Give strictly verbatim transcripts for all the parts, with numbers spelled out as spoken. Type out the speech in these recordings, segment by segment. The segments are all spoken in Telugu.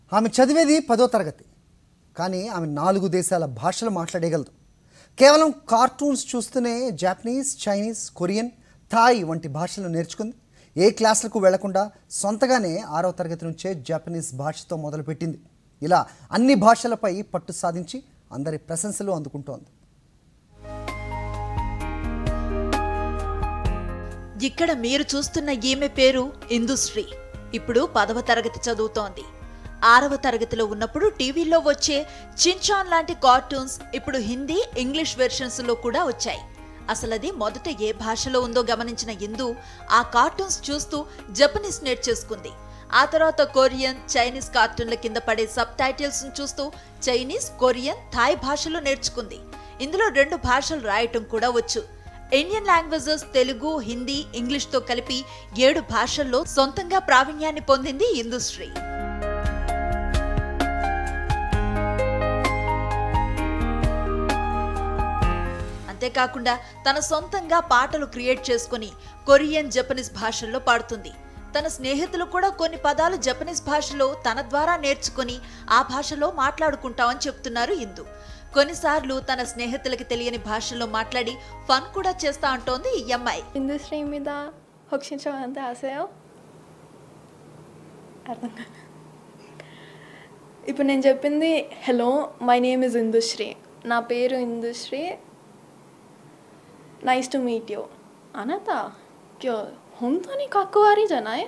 ఆమె చదివేది పదో తరగతి, కానీ ఆమె నాలుగు దేశాల భాషలు మాట్లాడగలదు. కేవలం కార్టూన్స్ చూస్తూనే జాపనీస్, చైనీస్, కొరియన్, థాయ్ వంటి భాషలు నేర్చుకుంది. ఏ క్లాసులకు వెళ్లకుండా సొంతగానే ఆరవ తరగతి నుంచే జాపనీస్ భాషతో మొదలుపెట్టింది. ఇలా అన్ని భాషలపై పట్టు సాధించి అందరి ప్రశంసలు అందుకుంటోంది. ఇక్కడ మీరు చూస్తున్న ఈమె పేరు ఇందుశ్రీ. ఇప్పుడు పదవ తరగతి చదువుతోంది. ఆరవ తరగతిలో ఉన్నప్పుడు టీవీలో వచ్చే చిన్చాన్ లాంటి కార్టూన్స్ ఇప్పుడు హిందీ, ఇంగ్లీష్ వెర్షన్స్ లో కూడా వచ్చాయి. అసలది మొదట ఏ భాషలో ఉందో గమనించిన ఇందు ఆ కార్టూన్స్ చూస్తూ జపనీస్ నేర్చేసుకుంది. ఆ తర్వాత కొరియన్, చైనీస్ కార్టూన్ల కింద పడే సబ్ టైటిల్స్ చూస్తూ చైనీస్, కొరియన్, థాయ్ భాషలు నేర్చుకుంది. ఇందులో రెండు భాషలు రాయటం కూడా వచ్చు. Indian languages Telugu, Hindi, English తో కలిపి ఏడు భాషల్లో సొంతంగా ప్రావీణ్యాన్ని పొందింది ఇందుశ్రీ. అంతేకాకుండా తన సొంతంగా పాటలు క్రియేట్ చేసుకుని కొరియన్, జపనీస్ భాషల్లో పాడుతుంది. తన స్నేహితులు కూడా కొన్ని పదాలు జపనీస్ భాషలో తన ద్వారా నేర్చుకుని ఆ భాషలో మాట్లాడుకుంటామని చెప్తున్నారు ఇందు. కొన్నిసార్లు తన స్నేహితులకి తెలియని భాషల్లో మాట్లాడి ఫన్ కూడా చేస్తా అంటోంది ఈ అమ్మాయి. ఇందుశ్రీ입니다. 혹시 저한테 아세요? అర్థం కాదు. ఇప్పుడు నేను చెప్పింది hello my name is Indushree, నా పేరు Indushree, nice to meet you. అనాత క్యో హోమ్తోని కక్కువారీజనాయ్.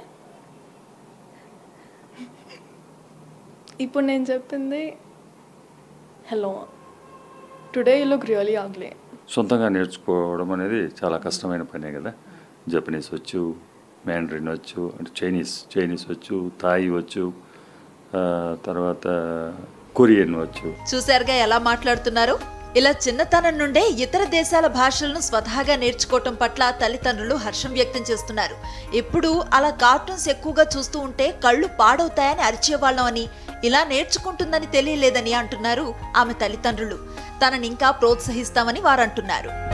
ఇప్పుడు నేను చెప్పింది hello today you look really ugly. సొంతంగా నేర్చుకోవడం అనేది చాలా కష్టమైన పనే కదా. జపనీస్ వచ్చు, మ్యాండరిన్ వచ్చు, అంటే చైనీస్ చైనీస్ వచ్చు, థాయ్ వచ్చు, తర్వాత కొరియన్ వచ్చు. చూసారుగా ఎలా మాట్లాడుతున్నారు. ఇలా చిన్నతనం నుండే ఇతర దేశాల భాషలను స్వతహాగా నేర్చుకోవటం పట్ల తల్లిదండ్రులు హర్షం వ్యక్తం చేస్తున్నారు. ఎప్పుడు అలా కార్టూన్స్ ఎక్కువగా చూస్తూ ఉంటే కళ్ళు పాడవుతాయని అరిచేవాళ్ళం అని, ఇలా నేర్చుకుంటుందని తెలియలేదని అంటున్నారు ఆమె తల్లిదండ్రులు. తనని ఇంకా ప్రోత్సహిస్తామని వారంటున్నారు.